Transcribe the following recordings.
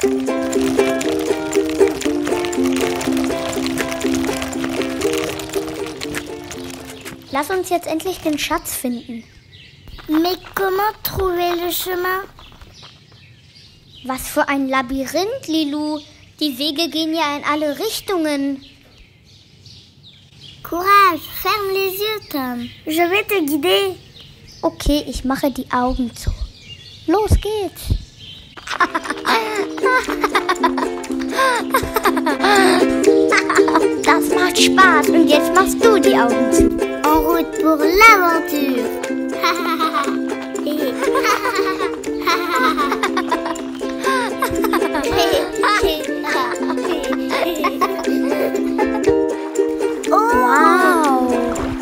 Lass uns jetzt endlich den Schatz finden. Mais comment trouver le chemin? Was für ein Labyrinth, Lilou. Die Wege gehen ja in alle Richtungen. Courage, ferme les yeux, Tom. Je vais te guider. Okay, ich mache die Augen zu. Los geht's. Das macht Spaß. Und jetzt machst du die Augen zu. En route pour l'aventure. Wow.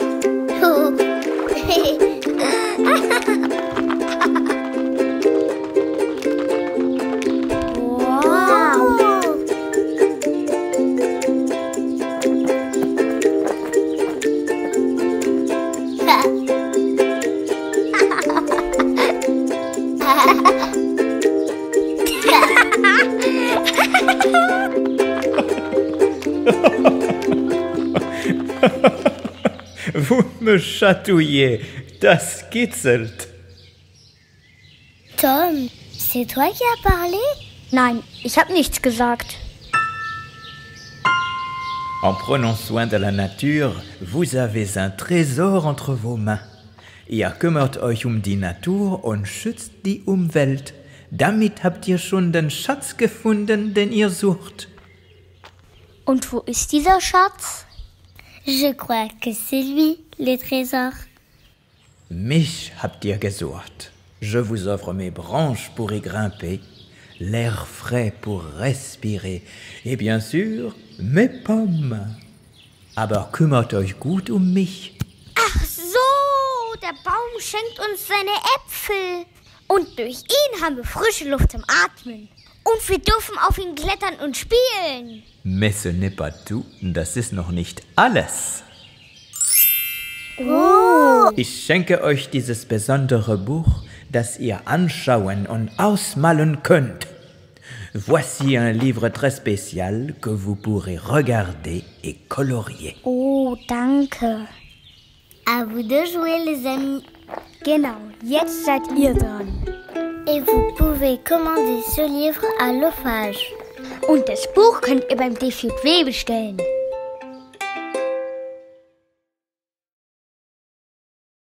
Vous me chatouillez, das kitzelt. Tom, c'est toi qui as parlé? Nein, ich habe nichts gesagt. En prenant soin de la Natur, vous avez un Tresor entre vos mains. Ihr kümmert euch um die Natur und schützt die Umwelt. Damit habt ihr schon den Schatz gefunden, den ihr sucht. Und wo ist dieser Schatz? Je crois que c'est lui, le trésor. Mich habt ihr gesucht. Je vous offre mes branches pour y grimper, l'air frais pour respirer et bien sûr mes pommes. Aber kümmert euch gut um mich. Ach so, der Baum schenkt uns seine Äpfel. Und durch ihn haben wir frische Luft zum Atmen. Und wir dürfen auf ihn klettern und spielen. Mais ce n'est pas tout, das ist noch nicht alles. Oh. Ich schenke euch dieses besondere Buch, das ihr anschauen und ausmalen könnt. Voici un livre très spécial que vous pourrez regarder et colorier. Oh, danke. À vous de jouer, les amis. Genau, jetzt seid ihr dran. Et vous pouvez commander ce livre à l'OFAGE. Und das Buch könnt ihr beim DVW bestellen.